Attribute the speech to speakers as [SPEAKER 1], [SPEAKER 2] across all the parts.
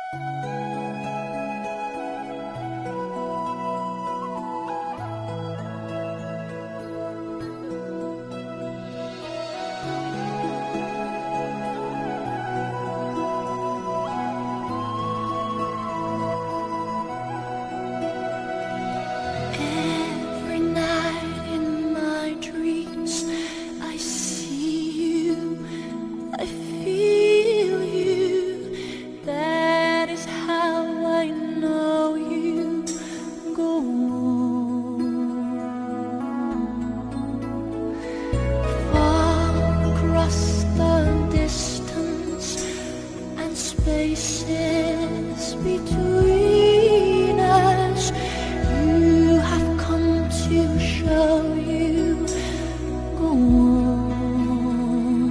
[SPEAKER 1] Every night in my dreams, I see you, I feel you. That is how I know you. Go on. Far across the distance and spaces between us, you have come to show you. Go on.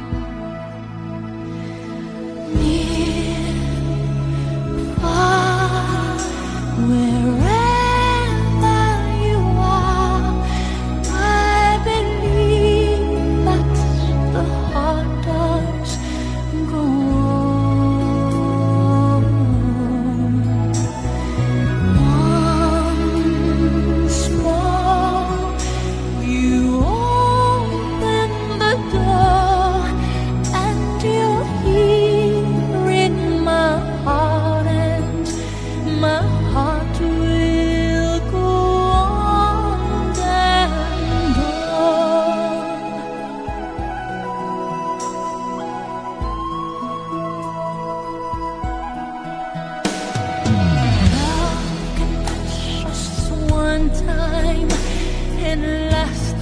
[SPEAKER 1] Near, far, wherever you are, I believe that the heart does go on. Once more, you open the door, and you're here in my heart, and my heart will go on and on. Love can touch us one time and last